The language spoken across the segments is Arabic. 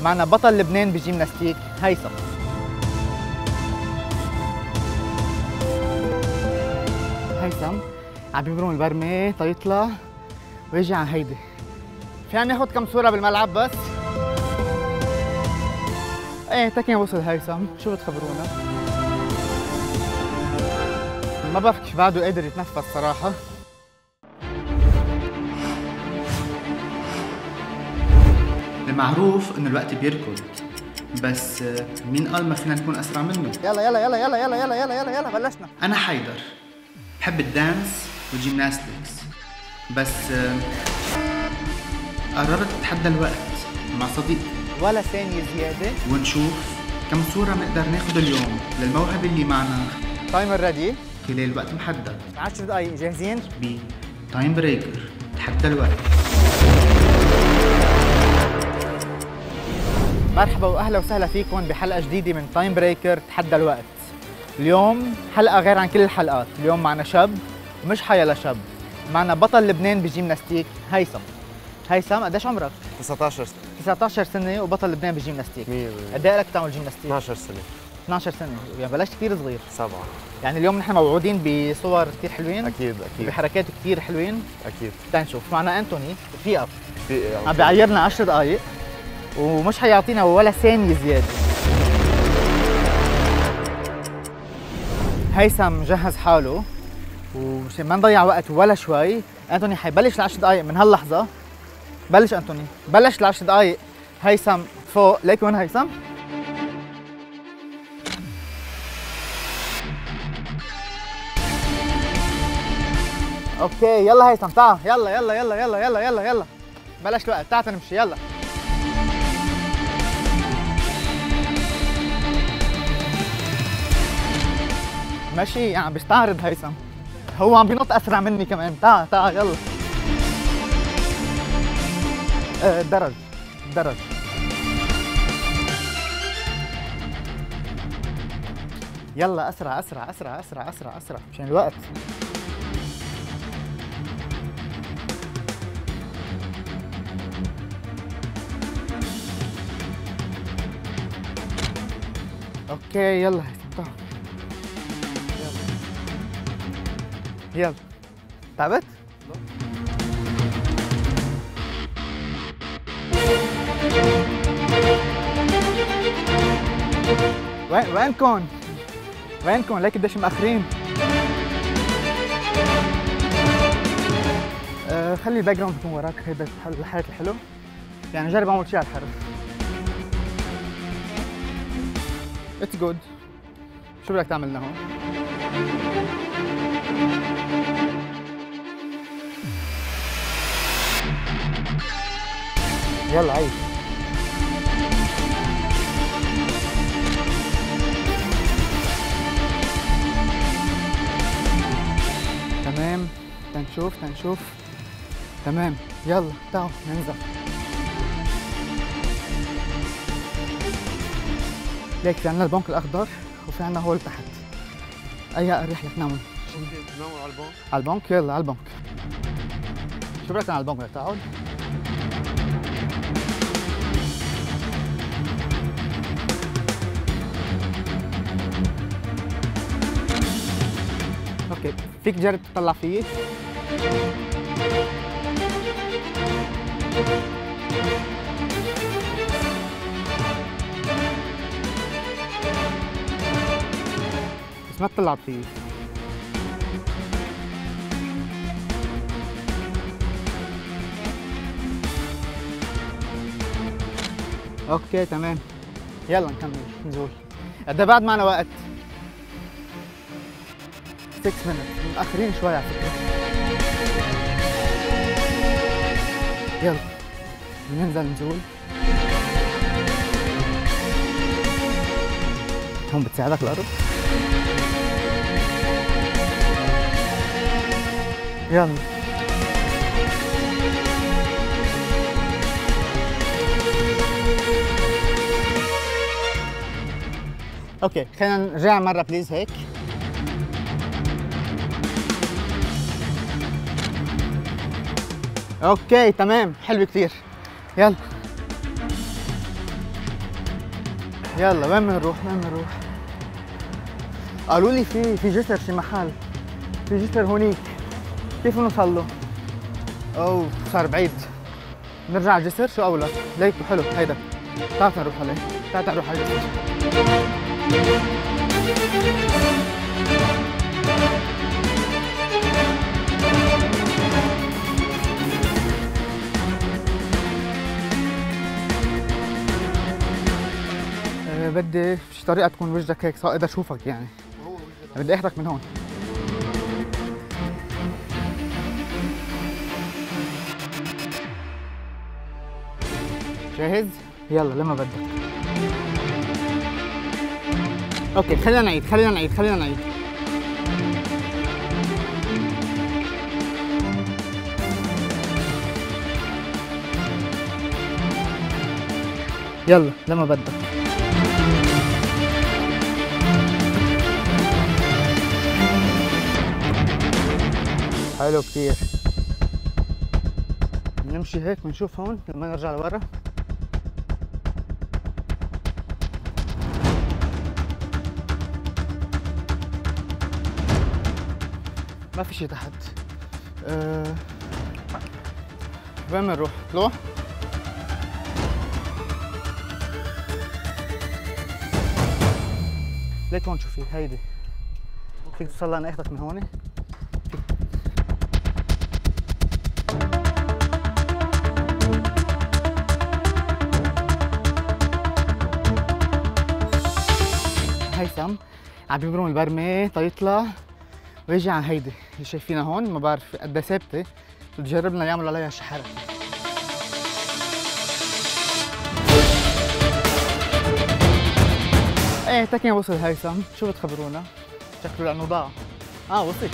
معنا بطل لبنان بالجيمناستيك هيثم. هيثم عم بيبرم البرمة تيطلع ويجي على هيدي. فينا ناخد كم صورة بالملعب بس؟ ايه تكين وصل هيثم، شو بتخبرونا؟ ما بعرف كيف بعده قادر يتنفس صراحة. المعروف انه الوقت بيركض، بس مين قال ما فينا نكون اسرع منه؟ يلا يلا يلا يلا يلا يلا يلا يلا يلا بلشنا. انا حيدر، بحب الدانس والجيمناستكس، بس قررت اتحدى الوقت مع صديقي ولا ثانية زيادة ونشوف كم صورة بنقدر ناخذ اليوم للموهبة اللي معنا. تايمر ريدي خلال وقت محدد 10 دقايق. جاهزين؟ تايم بريكر تحدى الوقت. مرحبا واهلا وسهلا فيكم بحلقه جديده من تايم بريكر تحدى الوقت. اليوم حلقه غير عن كل الحلقات. اليوم معنا شاب ومش حيلا شاب، معنا بطل لبنان بالجيمناستيك هيثم. هيثم قديش عمرك؟ 19 سنة. 19 سنه وبطل لبنان بالجيمناستيك. 100%. قد ايه لك تعمل جيمناستيك؟ 12 سنة. 12 سنه، يعني بلشت كثير صغير. 7. يعني اليوم نحن موعودين بصور كثير حلوين. أكيد. بحركات كثير حلوين. أكيد. تنشوف معنا انتوني في اب في عم بيعيرنا 10 دقايق ومش حيعطينا ولا ثانية زيادة. هيثم جهز حاله ومشان ما نضيع وقت ولا شوي، انتوني حيبلش ال10 دقايق من هاللحظة. بلش انتوني، بلش ال10 دقايق. هيثم فوق، ليك وين هيثم؟ اوكي يلا هيثم تعال، يلا يلا يلا يلا يلا يلا يلا بلش الوقت، تعال نمشي يلا. ماشي عم بيستعرض هيثم، هو عم بينط اسرع مني كمان. تعال تعال يلا. درج درج. يلا اسرع اسرع اسرع اسرع اسرع اسرع مشان الوقت. اوكي يلا هيثم تعال. يلا تعبت؟ وينكم؟ وينكم؟ ليك قديش مأخرين؟ خلي الباك جراوند يكون وراك، هيدا الحركة الحلو. يعني جرب اعمل شيء على الحرف. اتس جود. شو بدك تعمل لنا هون؟ يلا عيد. تمام، تنشوف تمام. يلا تعالوا ننزل. ليك في عنا البنك الاخضر وفي عنا هول تحت. اي اريح لك ناموا. ناموا على البنك. على البنك، يلا على البنك. شو بدك على البنك؟ بدك تقعد؟ اوكي، فيك تجرب تطلع فيي؟ بس ما تطلع فيي. اوكي تمام، يلا نكمل نزول. قد بعد معنا وقت؟ 6 minutes، متأخرين شوي على فكرة. يلا ننزل نزول. هون بتساعدك الأرض. يلا اوكي، خلينا نرجع مرة بليز هيك. اوكي تمام، حلو كثير. يلا يلا وين بنروح؟ وين بنروح؟ قالوا لي في جسر شي محل، في جسر هونيك، كيف نوصل له؟ اوه صار بعيد. نرجع على الجسر شو أولى؟ ليكو حلو هيدا. تعال نروح عليه، تعال نروح على الجسر. بدي شي طريقة تكون وجهك هيك اقدر اشوفك يعني. بدي اخذك من هون. جاهز؟ يلا لما بدك. اوكي خلينا نعيد. يلا لما بدك. حلو كتير. نمشي هيك بنشوف هون لما نرجع لورا. ما في شي تحت. وين بنروح؟ طلوع؟ ليك هون شوفي هيدي. فيك توصل لها، انا اخذك من هون. هيثم عم بيبرم البرمة تيطلع ويجي على هيدي اللي شايفينها هون. ما بعرف قد ايه ثابته، بده يجرب لنا يعمل عليها شي حركه. ايه تكين وصل هيثم. شو بتخبرونا؟ شكله لانه ضاع. وصل.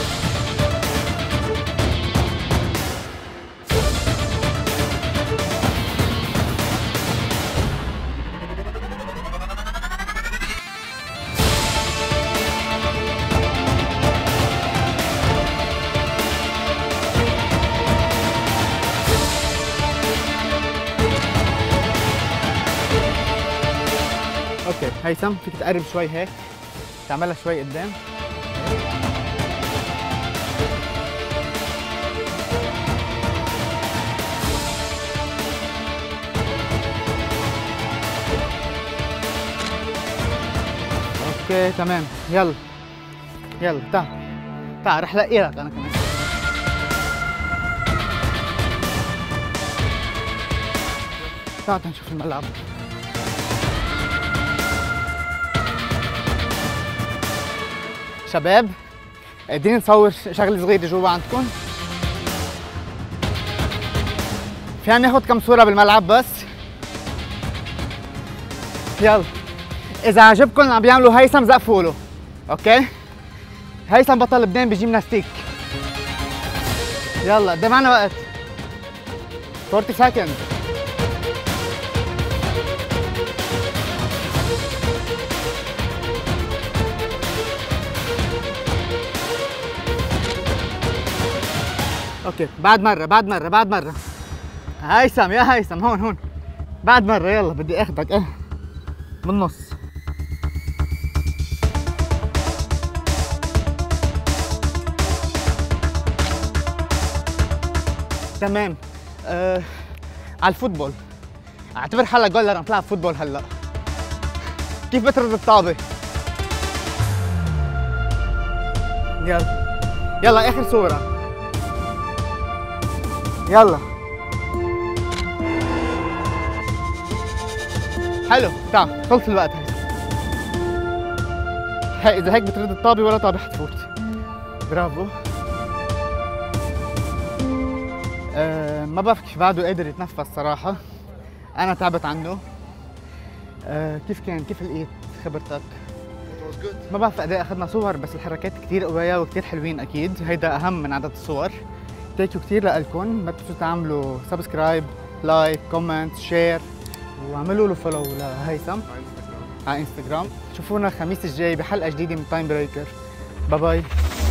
اوكي هيثم فيك تقرب شوي هيك، تعملها شوي قدام. اوكي تمام. يلا تعال رح لاقي لك انا كمان. تعال نشوف الملعب. شباب قادرين نصور شغله صغيره جوا عندكم؟ فينا ناخذ كم صوره بالملعب بس؟ يلا اذا عجبكم اللي عم بيعملوا هيثم زقفوا له. اوكي هيثم بطل لبنان بجيمناستيك. يلا قد معنا وقت؟ 40 سكند. اوكي بعد مرة. هيثم يا هيثم هون بعد مرة. يلا بدي اخذك بالنص. تمام. على الفوتبول اعتبر حالك جولر عم تلعب فوتبول هلا. كيف بترد الطابة؟ يلا اخر صورة. يلا حلو. تعال خلص الوقت. هي اذا هيك بترد الطابة ولا طابة حتفوت. برافو. ما بعرف كيف بعده قادر يتنفس صراحة. أنا تعبت عنه. كيف لقيت خبرتك؟ ما بعرف قد ايه اخذنا صور بس الحركات كثير قوية وكثير حلوين اكيد. هيدا أهم من عدد الصور. ثانك يو كثير لكم. ما تنسوا تعملوا سبسكرايب، لايك، كومنت، شير، واعملوا له فولو لهيثم على انستغرام. شوفونا الخميس الجاي بحلقة جديدة من تايم بريكر. باي باي.